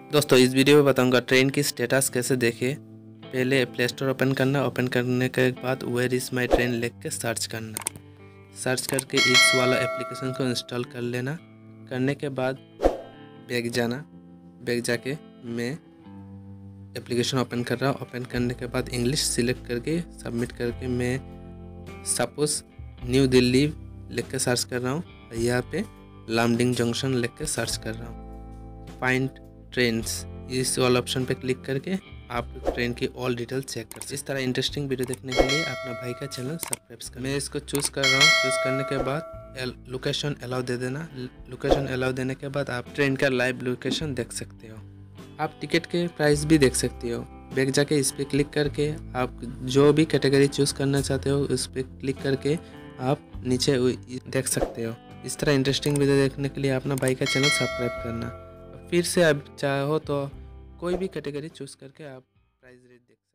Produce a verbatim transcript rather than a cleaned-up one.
दोस्तों इस वीडियो में बताऊंगा ट्रेन की स्टेटस कैसे देखे। पहले प्ले स्टोर ओपन करना, ओपन करने के बाद वेयर इज़ माई ट्रेन लिख के सर्च करना। सर्च करके इस वाला एप्लीकेशन को इंस्टॉल कर लेना। करने के बाद बैग जाना, बैग जाके मैं एप्लीकेशन ओपन कर रहा हूँ। ओपन करने के बाद इंग्लिश सिलेक्ट करके सबमिट करके मैं सपोज न्यू दिल्ली लिख के सर्च कर रहा हूँ। यहाँ पे लामडिंग जंक्शन लिख के सर्च कर रहा हूँ। फाइंड ट्रेन्स इस वाला ऑप्शन पे क्लिक करके आप ट्रेन की ऑल डिटेल चेक कर सकते। इस तरह इंटरेस्टिंग वीडियो देखने के लिए अपना भाई का चैनल सब्सक्राइब कर। मैं इसको चूज़ कर रहा हूँ। चूज़ करने के बाद लोकेशन अलाउ दे देना। लोकेशन अलाउ देने के बाद आप ट्रेन का लाइव लोकेशन देख सकते हो। आप टिकट के प्राइस भी देख सकते हो। बैग जाके इस पर क्लिक करके आप जो भी कैटेगरी चूज़ करना चाहते हो उस पर क्लिक करके आप नीचे देख सकते हो। इस तरह इंटरेस्टिंग वीडियो देखने के लिए अपना भाई का चैनल सब्सक्राइब करना। फिर से आप चाहो तो कोई भी कैटेगरी चूज़ करके आप प्राइस रेट देख सकते हो।